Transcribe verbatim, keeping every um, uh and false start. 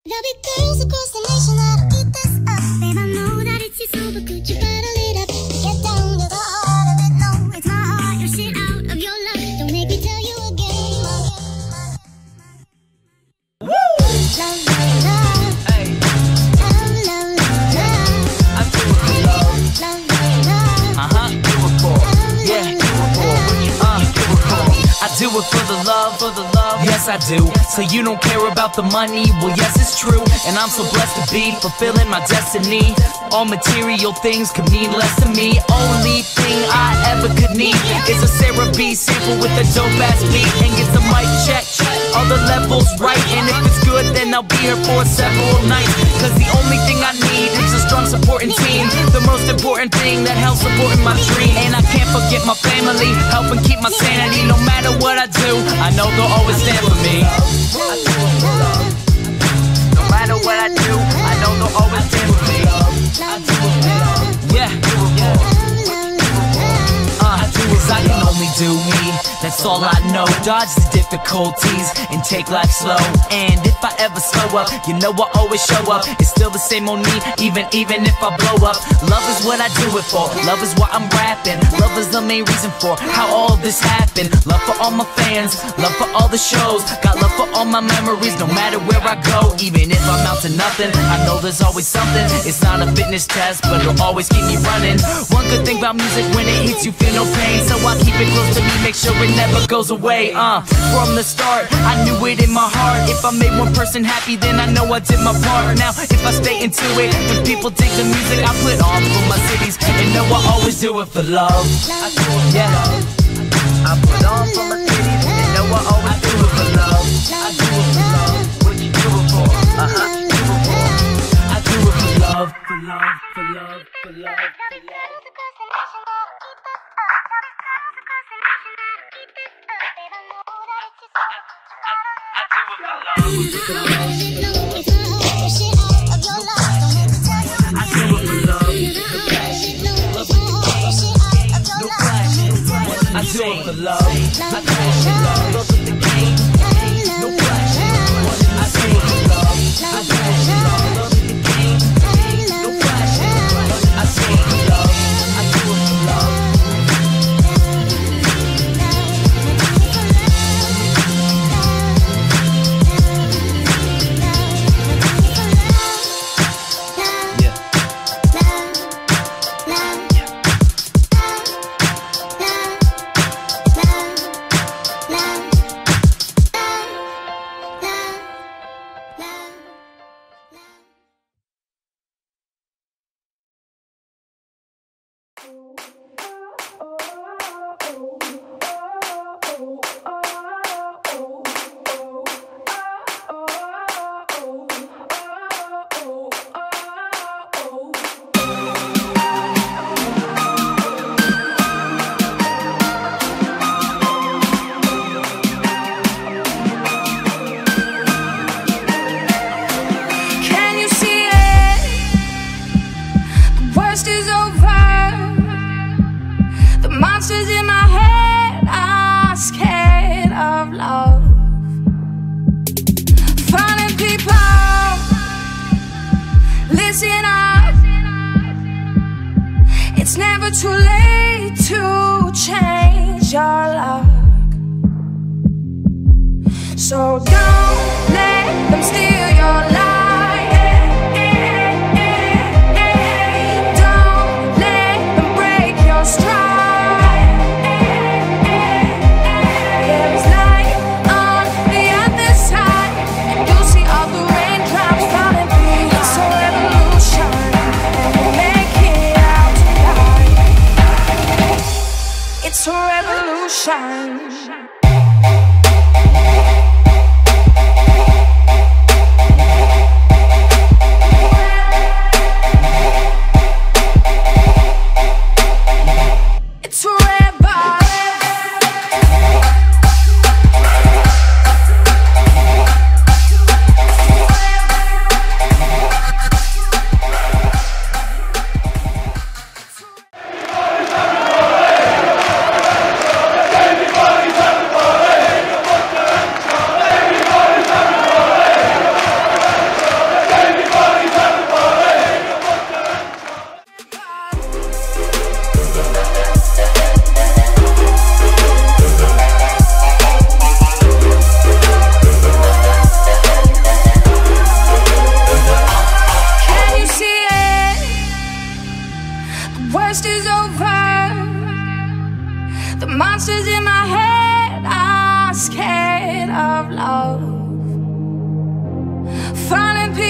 There'll be girls across the nation that'll eat this up. Babe, I know that it's you, so but could you bottle it up? Get down to the heart of it, no, it's my heart. Your shit out of your love. Don't make me tell you again. Woo! Love, love, love. Hey. Love, love, love, love. I do it for love. Love, love, love. Uh-huh. Do it for. Yeah. Do it for. Uh, do it for. I do it for the love, for the love. Yes, I do. So you don't care about the money? Well, yes, it's true. And I'm so blessed to be fulfilling my destiny. All material things could mean less to me. Only thing I ever could need is a Sarah B sample with a dope ass beat. And get the mic check, all the levels right. And if it's good, then I'll be here for several nights. Cause the only thing I need is a strong supporting team. The most important thing that helps supporting my dream. And I can't forget my family, helping keep my sanity. No matter what I do, I know they'll always stand for me. No matter what I do, I know they'll always stand for me. Yeah, uh, cause I can only do me, that's all I know. Dodge the difficulties and take life slow. And if I ever slow up, you know I always show up. It's still the same on me, even even if I blow up. Love is what I do it for, love is why I'm rapping. Love is the main reason for how all this happened. Love for all my fans, love for all the shows. Got love for all my memories, no matter where I go. Even if I'm out to nothing, I know there's always something. It's not a fitness test, but it'll always keep me running. One good thing about music, when it hits you feel no pain. So I keep it close to me, make sure it never goes away. Uh, from the start, I knew it in my heart. If I made one person happy, then I know I did my part. Now, if I stay into it, and people dig the music I put on for my cities, and know I always do it for love. Yeah, I put on for my cities, and know I always do it for love. I do it for love. What you do it for? Uh huh. Do it for. I do it for love, for love, for love, for love, for love. I do it for love. I do it for love. Love with the game. No flash. I do it for love. I do it for love. Love with the game. No flash. I do it for love. I do it for love. It's never too late to change your luck. So don't let them steal your life. Don't let them break your stride. There is light on the other side, and you'll see all the raindrops falling through. So revolution, and we'll make it out tonight. monsters in my head are scared of love. Finding